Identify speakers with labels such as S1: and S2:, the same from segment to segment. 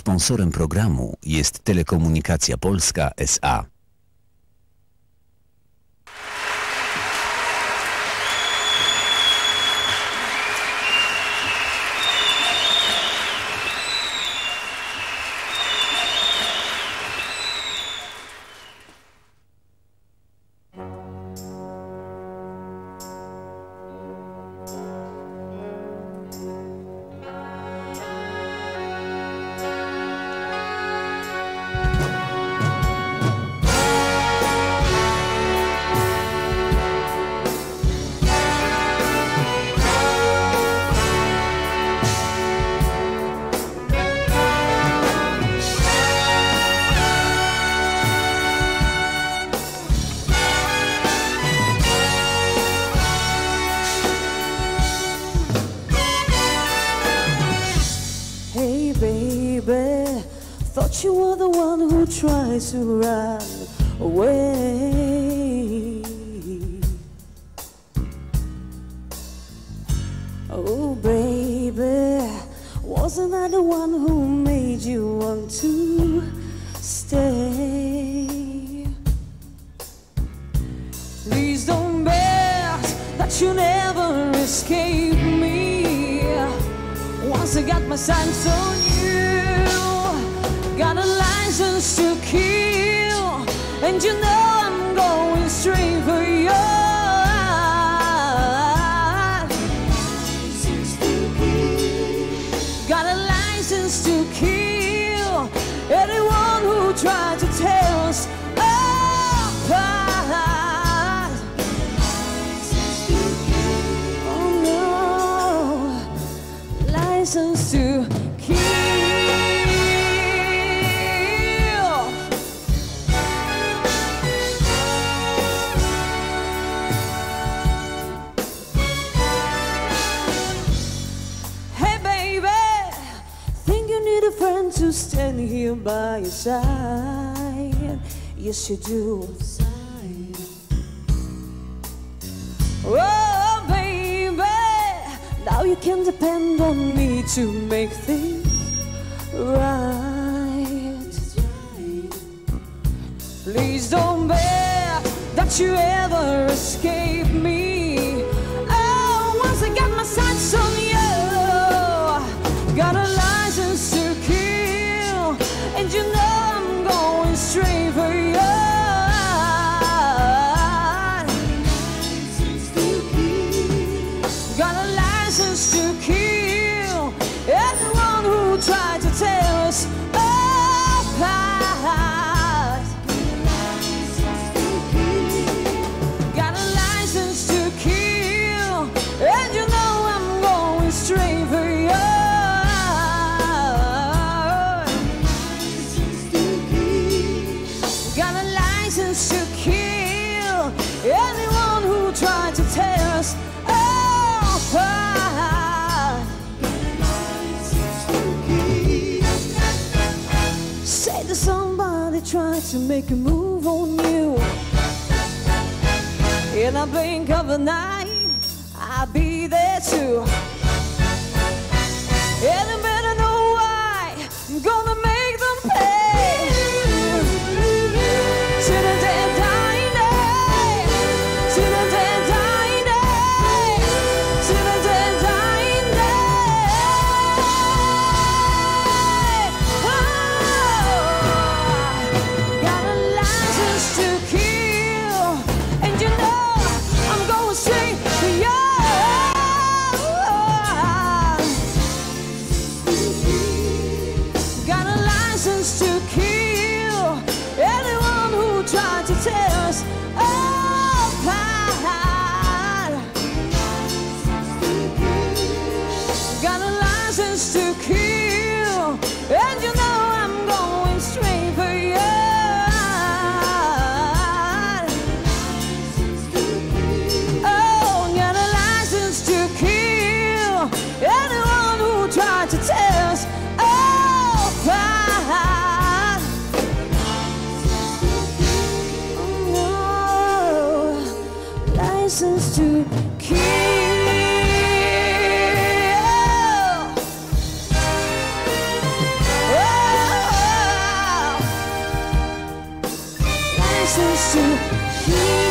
S1: Sponsorem programu jest Telekomunikacja Polska S.A.
S2: Thought you were the one who tries to run away. Oh baby, wasn't I the one who made you want to stay? Please don't bet that you never escape me. Once I got my sights on you, got a license to kill, and you know I'm going straight for you. Got a license to kill anyone who tried to tear us apart. Oh no, license to kill. To stand here by your side, yes you do. Oh baby, now you can depend on me to make things right. Please don't bet that you ever escape me. Oh, once I got my sights on you, got a license to kill, and you know I'm going straight for you. Got a license to kill anyone who tried to tear us apart. Got a license to kill, and you know I'm going straight for you. To kill anyone who tried to tear us apart. Say that somebody tried to make a move on you. In a blink of an eye, I'll be there too. And you better know why I'm gonna make them pay. to heal.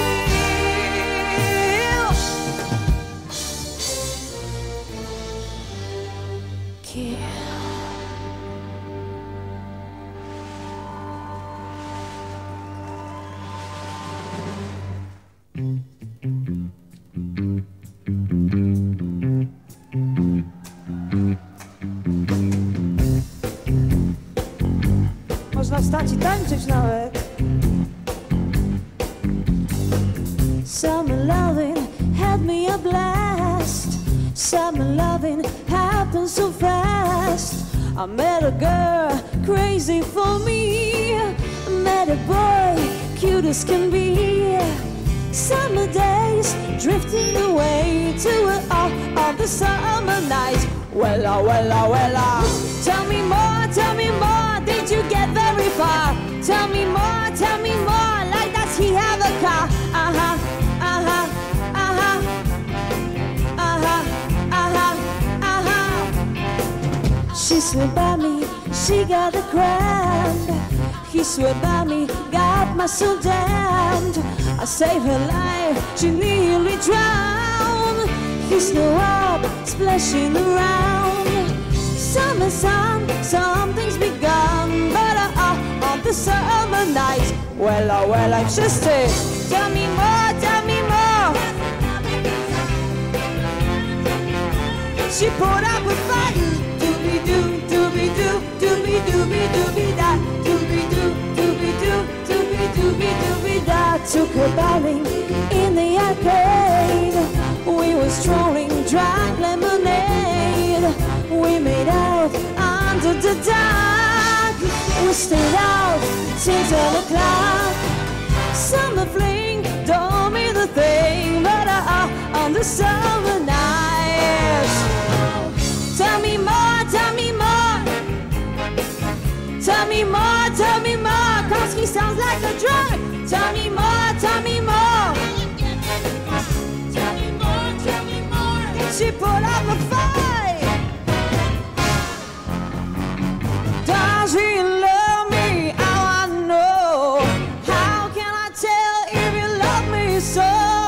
S2: Kill. Można wstać i tańczyć nawet. Summer loving had me a blast. Summer loving happened so fast. I met a girl crazy for me. I met a boy cute as can be. Summer days drifting away to all of the summer nights. Wella, wella, wella. Tell me more, did you get very far? Tell me more, like does he have a car? Uh-huh, uh-huh, uh-huh, uh-huh, uh-huh, uh-huh. She swear by me, she got the cramp. He swear by me, got my soul damned. I saved her life, she nearly drowned. He's no up, splashing around. Summer sun, something's begun. But on the summer night, well, I'm just a tell me more, tell me more. She put up a fight. Doobie-doo, doobie-doo, doobie-doobie, doobie-da. Doobie-doo, doobie-doo, doobie-doobie, doobie-da. Took her bowling in the arcade. We were strolling, drank lemonade. We made out under the dark. We stayed out till 10 o'clock. Summer fling don't mean a thing, but on the summer nights. Tell me more, tell me more. Tell me more, tell me more, 'cause he sounds like a drug. Tell me more, tell me more. Tell me more, tell me more. She put up a fight. Does he love me? Oh, I know. How can I tell if you love me so?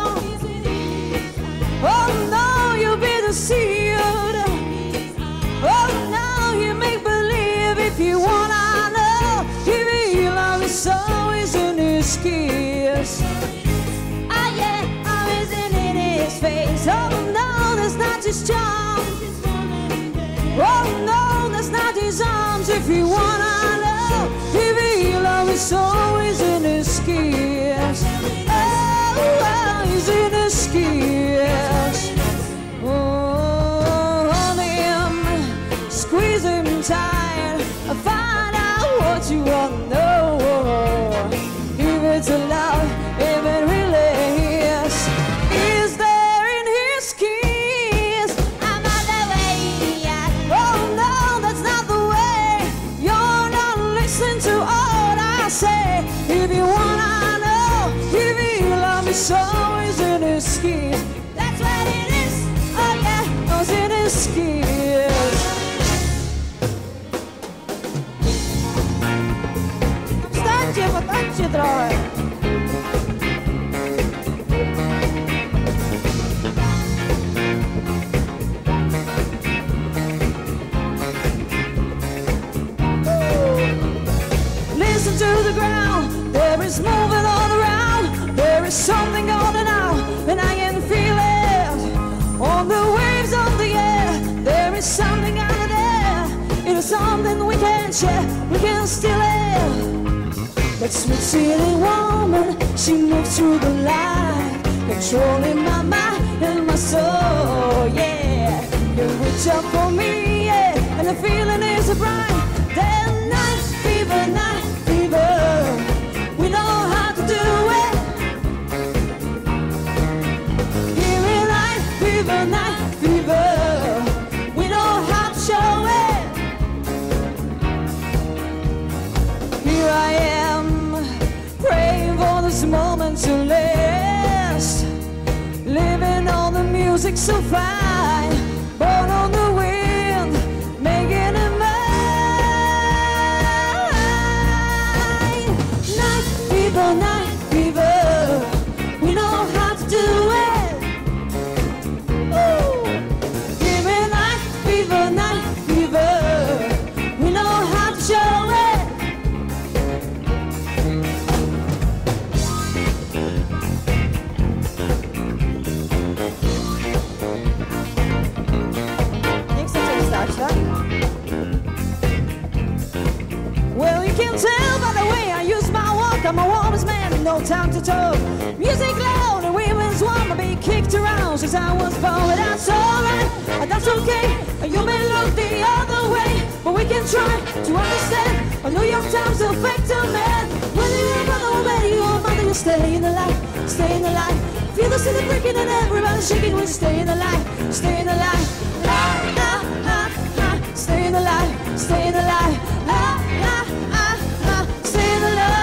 S2: Oh no, you'll be deceived. Oh no, you make believe if you wanna know. If he loves me so, is in his kiss. Ah yeah, always in his face. Oh no, that's not his charm. Oh no, that's not his arms. If you wanna know, if he loves me so, is in his kiss. Oh, he's in his kiss. Oh, hold him, squeeze him tight, find out what you want to know. If it's a love, if it really is there in his kiss? I'm not the way, yeah. Oh no, that's not the way. You're not listening to all I say. If you wanna know, if he loves me so, is in his kiss. That's what it is. Oh yeah, it's in his kiss. Wstańcie, potańczcie trochę. Listen to the ground, there is moving all around. There is something going on, and I can feel it. On the waves of the air, there is something out there. It is something we can share, we can steal it. That sweet city woman, she moves through the light, controlling my mind and my soul, yeah. You reach up for me, yeah, and the feeling is so bright. That night fever, we know how to do it. Here in night fever, we know how to show it. Here I am, praying for this moment to last. Living on the music so fine, born on the wind, making it mine. Night can tell by the way I use my walk, I'm a woman's man, no time to talk. Music loud and women's want to be kicked around since I was born, but that's alright, that's okay. You may look the other way, but we can try to understand. A New York Times will affect a man. Whether you're a brother or whether you're a mother, you stay in the light, stay in the light. Feel the city breaking and everybody shaking. We stay in the light, stay in the light. La la la la, stay in the light, stay in the light. La la la la, stay in the light.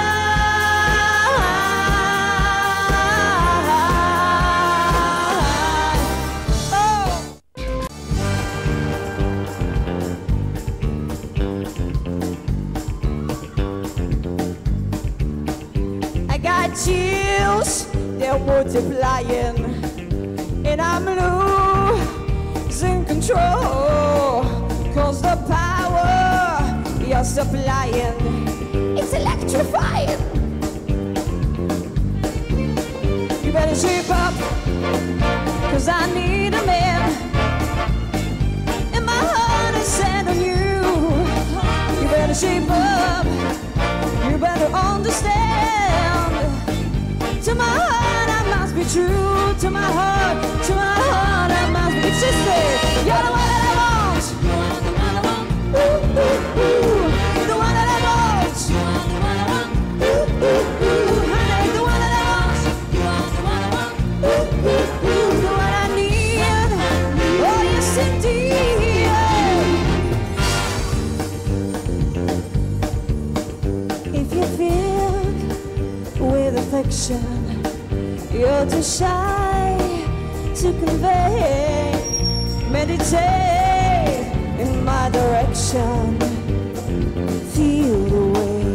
S2: Chills, they're multiplying, and I'm losing control, 'cause the power you're supplying, it's electrifying. You better shape up, 'cause I need a man, and my heart is set on you. You better shape up, you better understand. To my heart I must be true. To my heart I must be consistent. You're the one that I want. Ooh, ooh, ooh. The one that I want. Ooh, ooh, ooh. Honey, the one that I want. Ooh, ooh, ooh. The one I need. Oh yes indeed. If you feel with affection, you're too shy to convey. Meditate in my direction. Feel the way.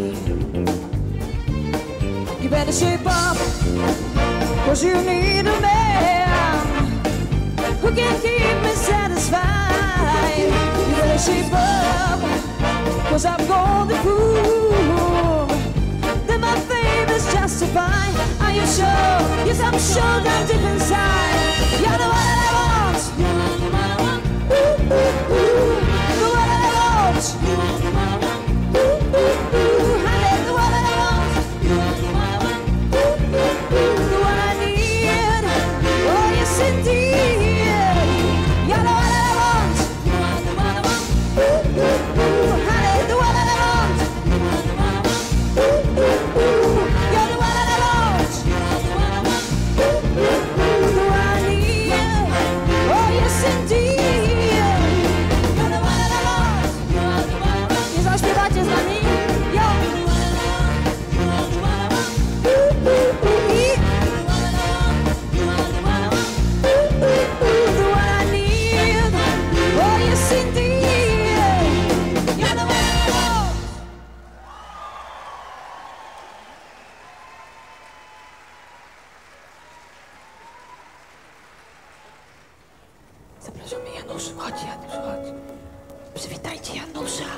S2: You better shape up, 'cause you need a man who can keep me satisfied. You better shape up, 'cause I'm going to prove that my fame is justified. Are you sure? Yes, I'm sure that deep inside you're the one that I want. Ooh, ooh, ooh. The one that I want. Ooh, ooh, ooh. Honey, the one that I want. Ooh, ooh, ooh. The one I need. Oh yes indeed. You're the one that I want. Ooh, ooh, ooh. Honey, the one that I want. Ooh, ooh, ooh. You're the one that I want. Ooh, ooh, ooh. The one I need. Oh yes indeed. You're the one that I want. Nie zaśpiewacie z nami? Yo. Ooh, ooh, ooh. I. Ooh, ooh, ooh. The one I need. Oh yes indeed. You're the one that I want. Zapraszamy Janusza. Chodź Janusz, chodź. Przywitajcie Janusza.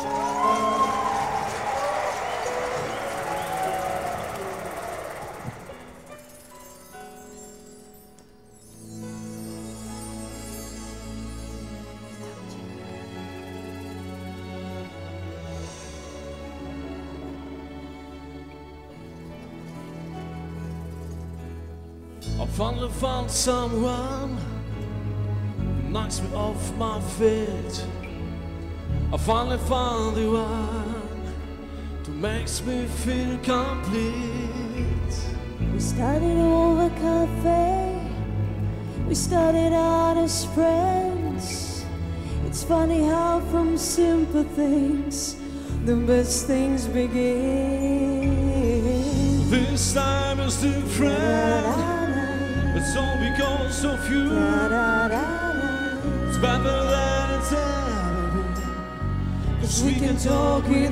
S3: I finally found someone who knocks me off my feet. I finally found the one who makes me feel complete.
S2: We started over cafe. We started out as friends. It's funny how from simple things the best things begin.
S3: This time is different. It's all because of you. It's better than it's ever been, 'cause we can talk it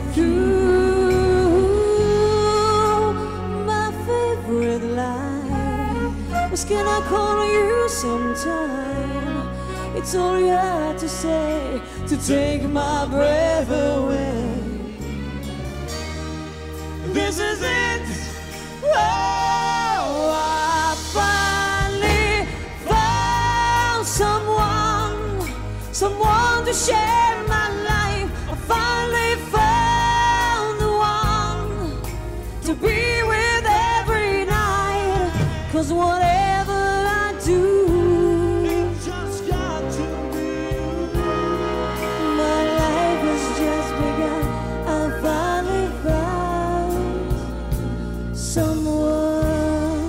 S2: through. My favorite line was, can I call you sometime? It's all you had to say to take my breath away.
S3: This is it.
S2: Oh, I finally found someone to share my life. I finally found the one. 'cause whatever I do,
S3: it just got to be you.
S2: my life has just begun. I finally found someone.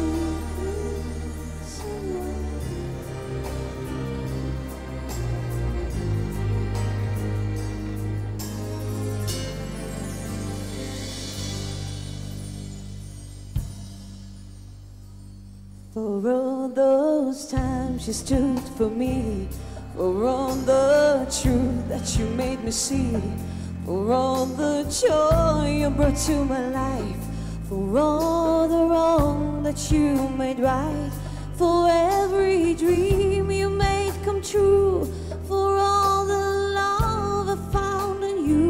S2: For all those times you stood for me, for all the truth that you made me see, for all the joy you brought to my life, for all the wrong that you made right, for every dream you made come true, for all the love I found in you,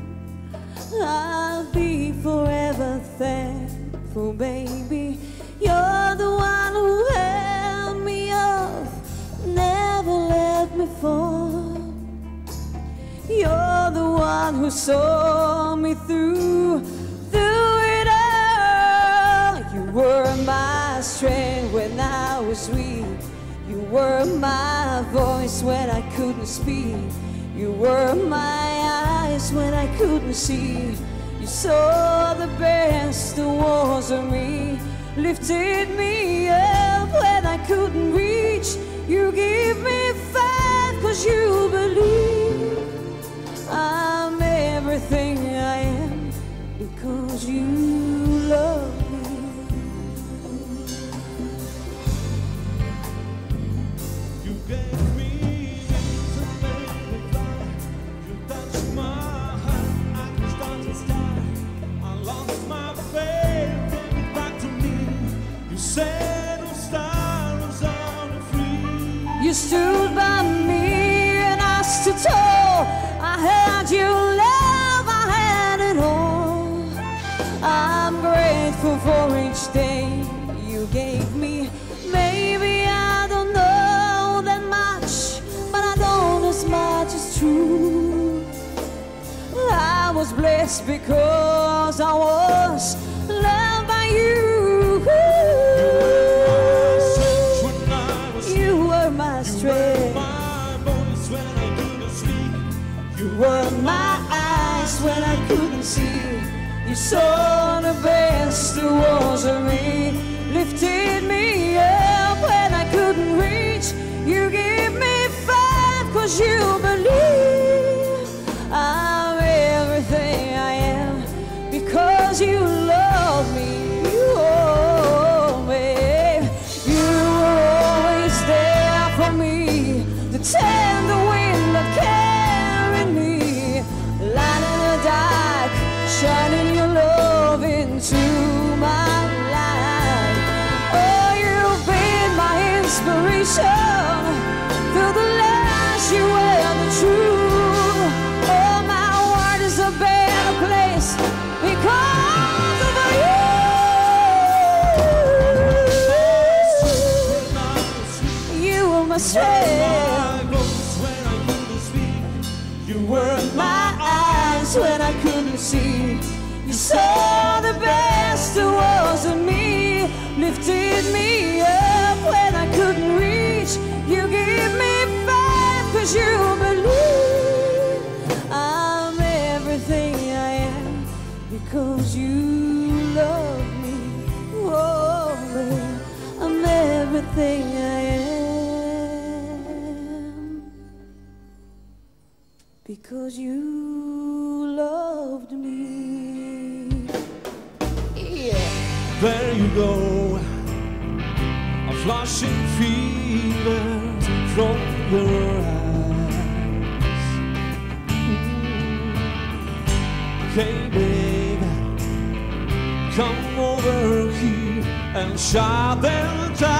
S2: I'll be forever thankful, baby. You're the one who held me up, never let me fall. You're the one who saw me through it all. You were my strength when I was weak. You were my voice when I couldn't speak. You were my eyes when I couldn't see. You saw the best there was in me, lifted me up when I couldn't reach. You give me faith 'cause you believe I'm everything I am because you love me.
S3: You gave me wings and made me fly. You touched my heart, I could start to sky. I lost my faith, gave it back to me. You said a star was on a free.
S2: You stood by me and I stood tall. I had your love, I had it all. I'm grateful for each day you gave me. Maybe I don't know that much, but I know as much is true. I was blessed because I was loved by you. You were my strength.
S3: My voice when I couldn't speak.
S2: You were my eyes when I couldn't see. You saw the best there was in me, lifted me up when I couldn't reach. You give me faith 'cause you believe I'm everything I am because you love me. You owe me. You were always there for me, the tender wind that carried me, light in the dark, shining your love into my life. Oh, you've been my inspiration. Through the lies you were the truth. Oh, my world is a better place because of you. You were my strength.
S3: My voice when I couldn't speak. You
S2: Were my eyes when I couldn't see. You saw the best there was in me, lifted me up when I couldn't reach. You give me faith 'cause you believe I'm everything I am because you love me. Oh, babe, I'm everything I am because you loved me. Yeah.
S3: There you go, a flashing fever from your eyes. Hey babe, come over here and shut them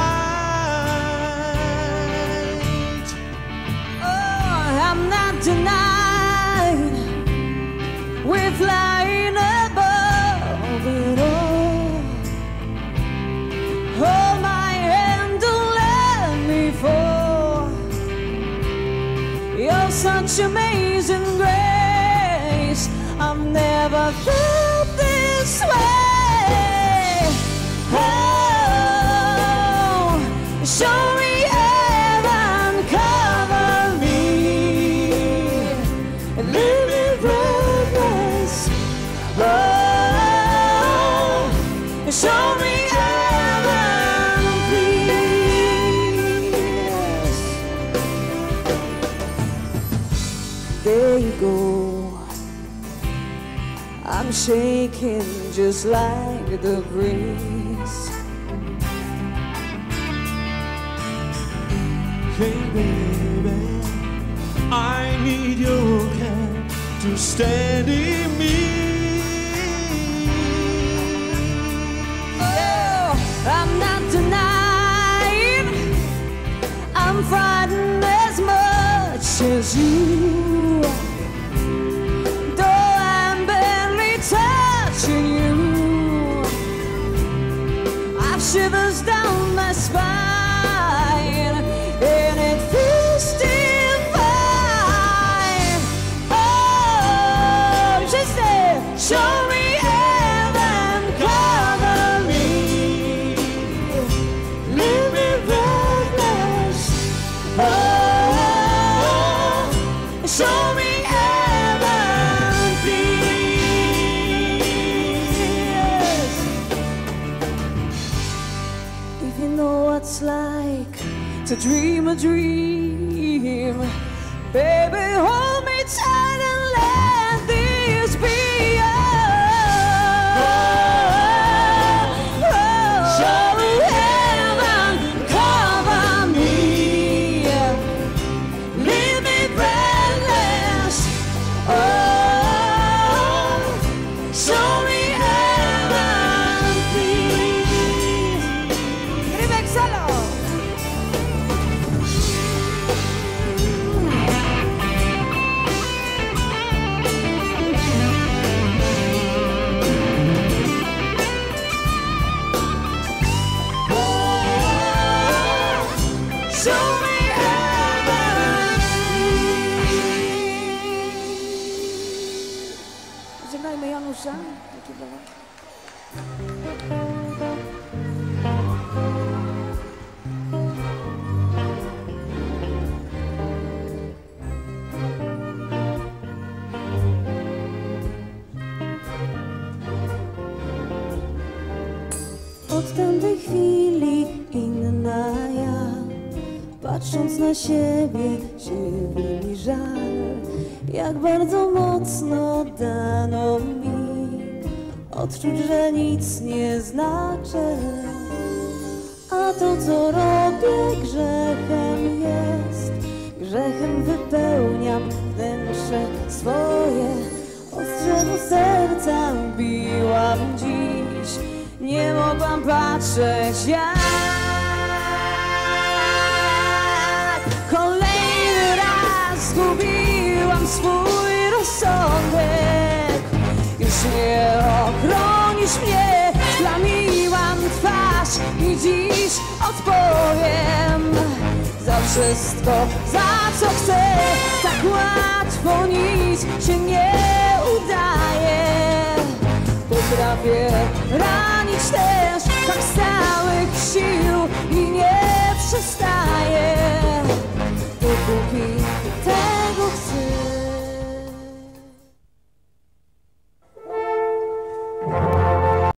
S3: tight.
S2: Oh, I'm not denied. We're flying above it all. Hold my hand, don't let me fall. You're such amazing grace. I've never felt this way. Oh, I'm shaking just like the breeze.
S3: Hey baby, I need your hand to steady me.
S2: Oh, I'm not denying I'm fighting as much as you. Though I'm barely touching you, I've shivers down my spine, and it feels divine. Oh, just say, show me heaven, cover me, leave me breathless. Oh, show me heaven, please. If you know what it's like to dream a dream, baby, hold me tight and let this be show me heaven, cover me, leave me breathless. Oh, show me heaven, please. Gribek solo. Show me heaven. Żegnajmy Janusza. Taki dalej. Od tamtej chwili inna ja, patrząc na siebie, żywi mi żal. Jak bardzo mocno dano mi odczuć, że nic nie znaczę. A to, co robię, grzechem jest. Grzechem wypełniam wnętrze swoje. Ostrzego serca biłam dziś, nie mogłam patrzeć jak. Kolejny raz zgubiłam swój rozsądek. Już nie ochronisz mnie, splamiłam twarz i dziś odpowiem za wszystko, za co chcę. Tak łatwo nic się nie udaje. Potrafię ranić też tak z całych sił i nie przestaję, dopóki ten